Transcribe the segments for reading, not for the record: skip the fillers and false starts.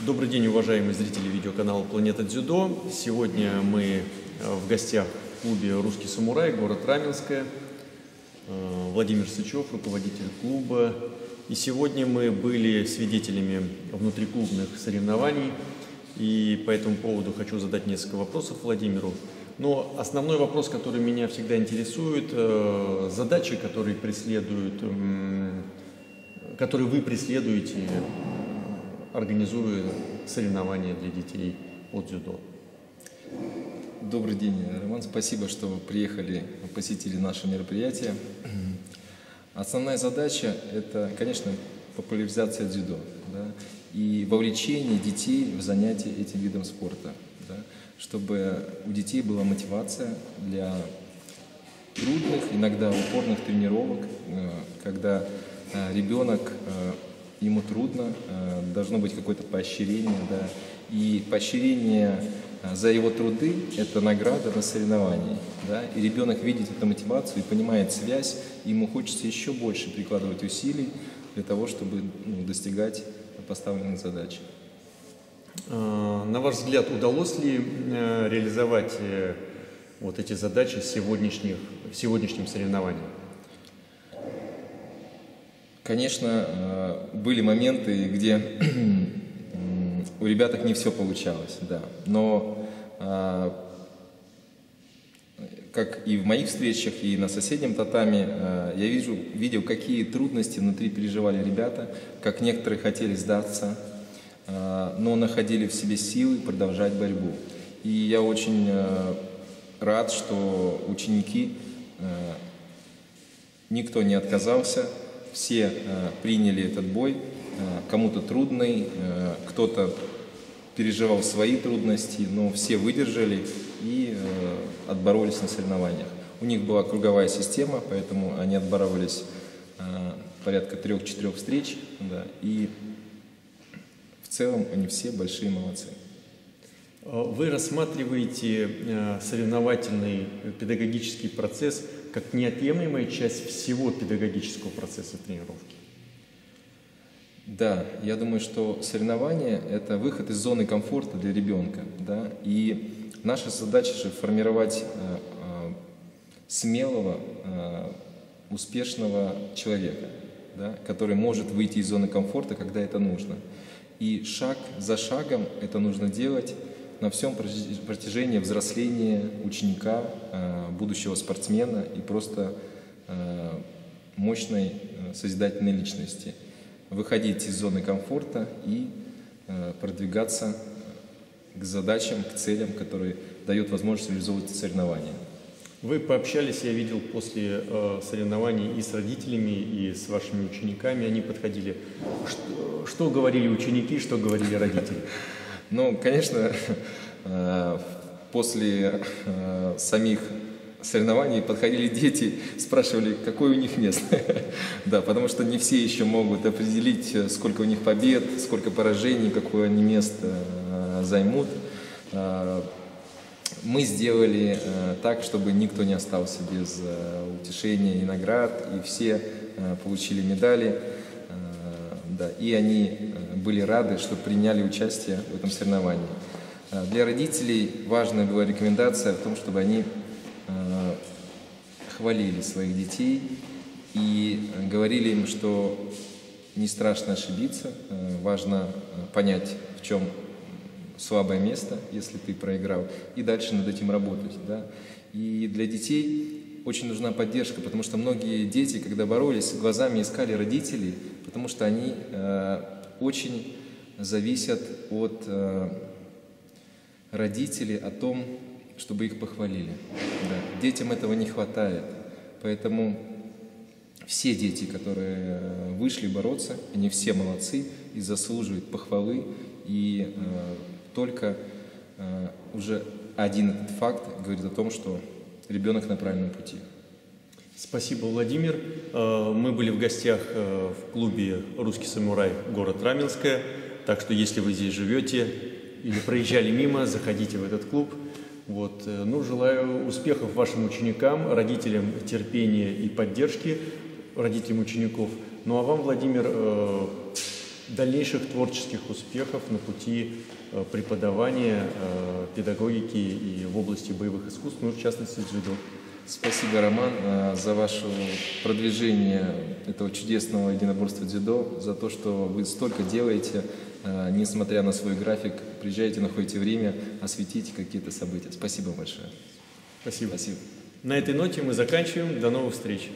Добрый день, уважаемые зрители видеоканала «Планета Дзюдо». Сегодня мы в гостях в клубе «Русский самурай», город Раменское. Владимир Сычев, руководитель клуба. И сегодня мы были свидетелями внутриклубных соревнований. И по этому поводу хочу задать несколько вопросов Владимиру. Но основной вопрос, который меня всегда интересует, задачи, которые вы преследуете, организуя соревнования для детей по дзюдо. Добрый день, Роман. Спасибо, что вы приехали, посетили наше мероприятие. Основная задача – это, конечно, популяризация дзюдо, да, и вовлечение детей в занятия этим видом спорта, да, чтобы у детей была мотивация для трудных, иногда упорных тренировок, когда ребенок, ему трудно, должно быть какое-то поощрение, да, и поощрение за его труды – это награда на соревновании, да, и ребенок видит эту мотивацию и понимает связь, и ему хочется еще больше прикладывать усилий для того, чтобы достигать поставленных задач. На ваш взгляд, удалось ли реализовать вот эти задачи в сегодняшнем соревновании? Конечно, были моменты, где у ребяток не все получалось, да. Но как и в моих встречах, и на соседнем татами, я видел, какие трудности внутри переживали ребята, как некоторые хотели сдаться, но находили в себе силы продолжать борьбу. И я очень рад, что ученики, никто не отказался, все приняли этот бой, кому-то трудный, кто-то переживал свои трудности, но все выдержали и отборолись на соревнованиях. У них была круговая система, поэтому они отборолись порядка 3-4 встреч, да, и в целом они все большие молодцы. Вы рассматриваете соревновательный педагогический процесс как неотъемлемая часть всего педагогического процесса тренировки? Да, я думаю, что соревнование – это выход из зоны комфорта для ребенка, да, и наша задача же формировать смелого, успешного человека, да, который может выйти из зоны комфорта, когда это нужно. И шаг за шагом это нужно делать на всем протяжении взросления ученика, будущего спортсмена и просто мощной созидательной личности. Выходить из зоны комфорта и продвигаться к задачам, к целям, которые дают возможность реализовывать соревнования. Вы пообщались, я видел, после соревнований и с родителями, и с вашими учениками. Они подходили. Что говорили ученики, что говорили родители? Ну, конечно, после самих соревнований подходили дети, спрашивали, какое у них место. Да, потому что не все еще могут определить, сколько у них побед, сколько поражений, какое они место займут. Мы сделали так, чтобы никто не остался без утешения и наград, и все получили медали. Да, и они были рады, что приняли участие в этом соревновании. Для родителей важная была рекомендация в том, чтобы они хвалили своих детей и говорили им, что не страшно ошибиться, важно понять, в чем слабое место, если ты проиграл, и дальше над этим работать. Да? И для детей очень нужна поддержка, потому что многие дети, когда боролись, глазами искали родителей, потому что они очень зависят от родителей о том, чтобы их похвалили. Да. Детям этого не хватает. Поэтому все дети, которые вышли бороться, они все молодцы и заслуживают похвалы. И только уже один этот факт говорит о том, что ребенок на правильном пути. Спасибо, Владимир. Мы были в гостях в клубе «Русский самурай», город Раменское. Так что, если вы здесь живете или проезжали мимо, заходите в этот клуб. Вот. Ну, желаю успехов вашим ученикам, родителям терпения и поддержки, родителям учеников. Ну а вам, Владимир, дальнейших творческих успехов на пути преподавания педагогики и в области боевых искусств, ну, в частности, дзюдо. Спасибо, Роман, за ваше продвижение этого чудесного единоборства дзюдо, за то, что вы столько делаете, несмотря на свой график. Приезжаете, находите время, осветите какие-то события. Спасибо большое. Спасибо. Спасибо. На этой ноте мы заканчиваем. До новых встреч.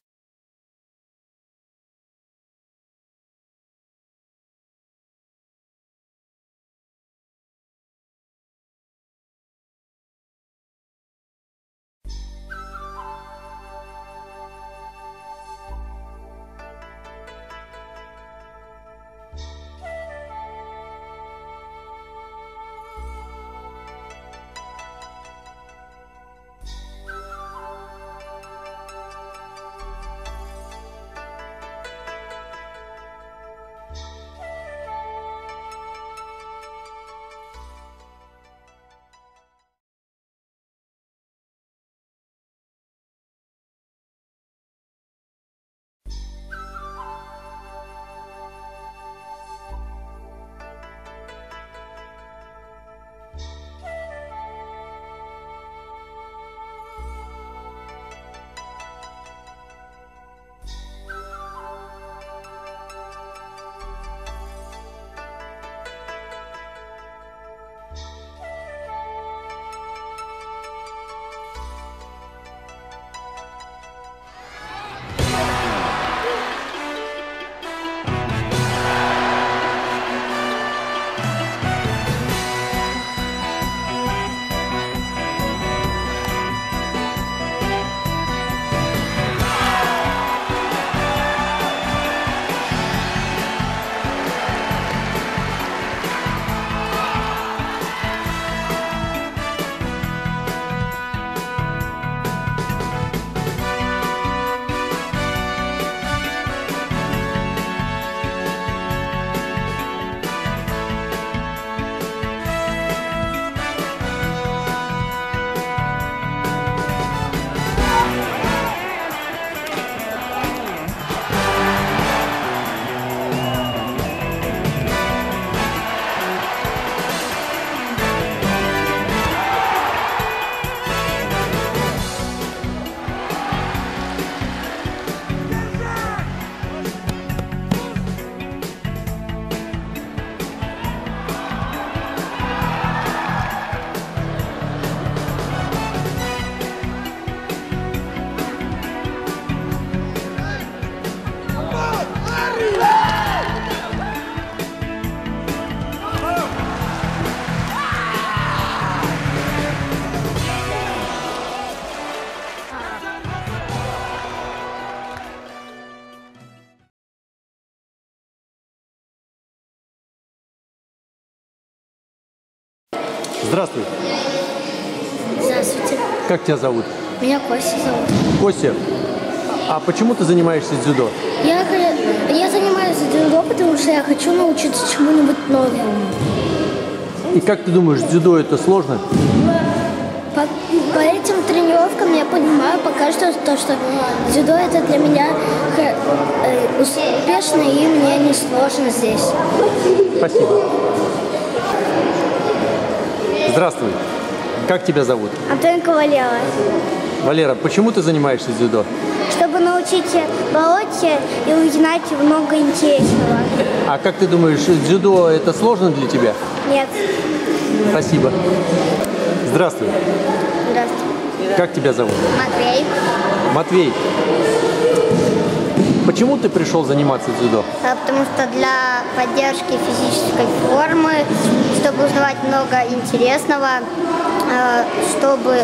Здравствуй. Здравствуйте. Как тебя зовут? Меня Костя зовут. Костя, а почему ты занимаешься дзюдо? Я занимаюсь дзюдо, потому что я хочу научиться чему-нибудь новому. И как ты думаешь, дзюдо это сложно? По этим тренировкам я понимаю пока что, что дзюдо это для меня успешно и мне не сложно здесь. Спасибо. Здравствуй. Как тебя зовут? Антон Ковалева. Валера, почему ты занимаешься дзюдо? Чтобы научиться бороться и узнать много интересного. А как ты думаешь, дзюдо это сложно для тебя? Нет. Спасибо. Здравствуй. Здравствуйте. Как тебя зовут? Матвей. Матвей. Почему ты пришел заниматься дзюдо? Потому что для поддержки физической формы, чтобы узнавать много интересного, чтобы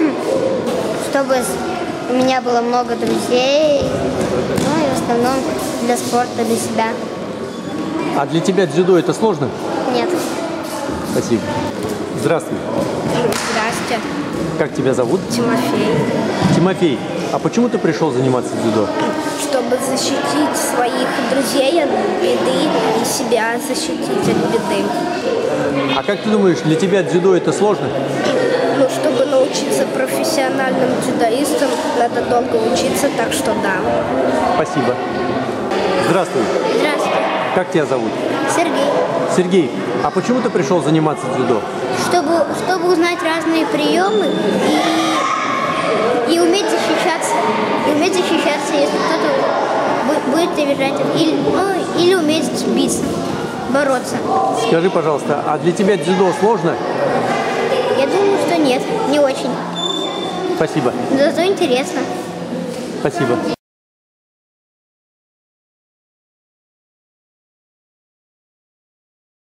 у меня было много друзей, ну и в основном для спорта, для себя. А для тебя дзюдо это сложно? Нет. Спасибо. Здравствуй. Здравствуйте. Как тебя зовут? Тимофей. Тимофей, а почему ты пришел заниматься дзюдо? Чтобы защитить своих друзей от беды и себя защитить от беды. А как ты думаешь, для тебя дзюдо это сложно? Ну, чтобы научиться профессиональным дзюдоистам, надо долго учиться, так что да. Спасибо. Здравствуй. Здравствуйте. Как тебя зовут? Сергей. Сергей, а почему ты пришел заниматься дзюдо? Чтобы узнать разные приемы и уметь защищаться. И уметь защищаться, если кто-то будет тебя бежать. Или уметь биться, бороться. Скажи, пожалуйста, а для тебя дзюдо сложно? Я думаю, что нет, не очень. Спасибо. Зато интересно. Спасибо.